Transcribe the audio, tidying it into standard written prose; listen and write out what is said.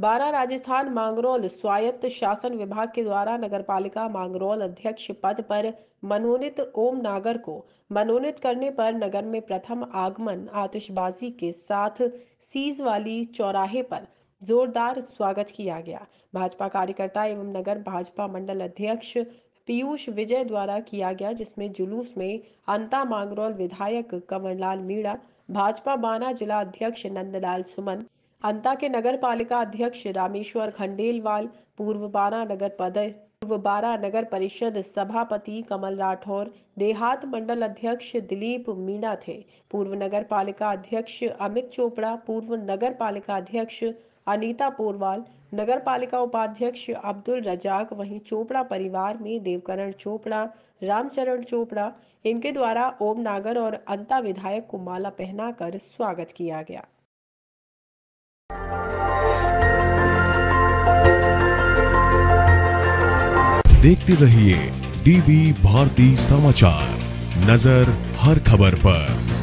बारा राजस्थान मांगरोल स्वायत्त शासन विभाग के द्वारा नगरपालिका मांगरोल अध्यक्ष पद पर मनोनीत ओम नागर को मनोनीत करने पर नगर में प्रथम आगमन आतिशबाजी के साथ सीज वाली चौराहे पर जोरदार स्वागत किया गया। भाजपा कार्यकर्ता एवं नगर भाजपा मंडल अध्यक्ष पीयूष विजय द्वारा किया गया, जिसमें जुलूस में अंता मांगरोल विधायक कंवरलाल मीणा, भाजपा बाना जिला अध्यक्ष नंदलाल सुमन, अंता के नगर पालिका अध्यक्ष रामेश्वर खंडेलवाल, पूर्व बारा नगर परिषद सभापति कमल राठौर, देहात मंडल अध्यक्ष दिलीप मीणा थे। पूर्व नगर पालिका अध्यक्ष अमित चोपड़ा, पूर्व नगर पालिका अध्यक्ष अनीता पोरवाल, नगर पालिका उपाध्यक्ष अब्दुल रजाक, वहीं चोपड़ा परिवार में देवकरण चोपड़ा, रामचरण चोपड़ा, इनके द्वारा ओम नागर और अंता विधायक को माला पहनाकर स्वागत किया गया। देखते रहिए डीबी भारती समाचार, नजर हर खबर पर।